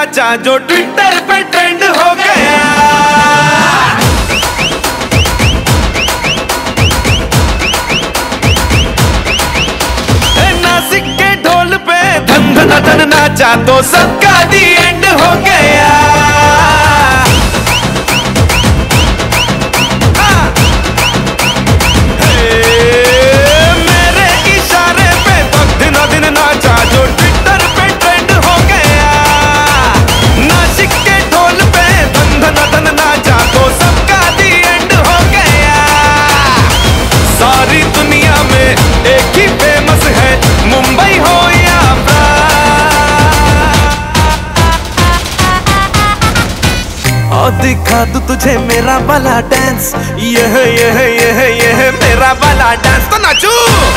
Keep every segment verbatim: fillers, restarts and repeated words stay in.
नाचा जो ट्विटर पे ट्रेंड हो गया। नासिक के ढोल पे धन धन धन नाचा तो सबका दी एंड हो गया। जो ट्विटर पे ट्रेंड हो गया। नासिक के ढोल पे धन धन धन नाचा तो सबका दी एंड हो गया। सारी दुनिया में एक ही फेमस है, मुंबई हो या और दिखा दूं तुझे मेरा वाला डांस। यह यह यह यह मेरा वाला डांस तो नाचू।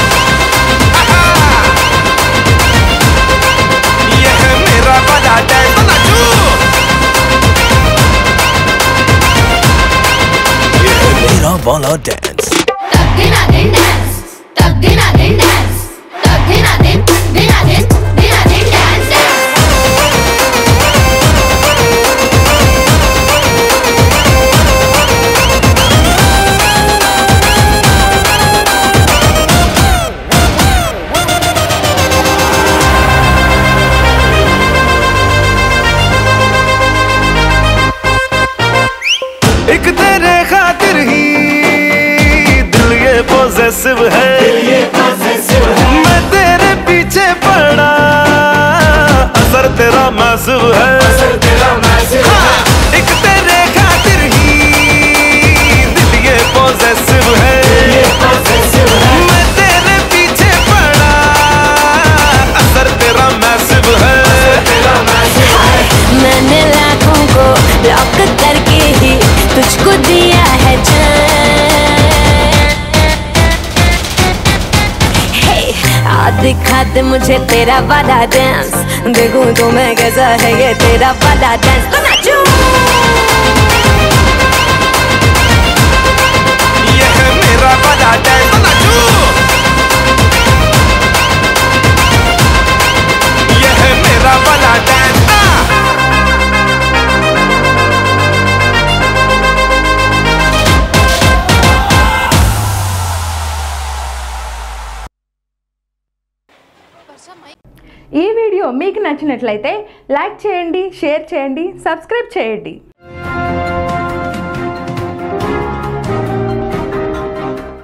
मेरा वाला डांस तो नाचू। ये मेरा वाला डांस। तक दिना दिन डांस, तक दिना दिन डांस, तक दिना दिन दिना दिन दिना दिन डांस डांस। एक तेरे खातिर ही दिल ये पॉसेसिव है, मैं तेरे पीछे पड़ा, असर तेरा मैसिव है। हाँ, एक तेरे खातिर ही दिल ये पॉसेसिव है, मैं तेरे पीछे पड़ा, असर तेरा मैसिव है। मैंने लाखों को लॉक करके ही तुझको दिया है जान। हे आ दिखा दे मुझे तेरा वाला डांस, देखूं तो मैं कैसा है ये तेरा वाला डांस तो नाचूं। ये है मेरा वाला डांस तो नाचू। ये है मेरा वाला डांस। ఈ వీడియో మీకు నచ్చినట్లయితే లైక్ చేయండి, షేర్ చేయండి, సబ్స్క్రైబ్ చేయండి.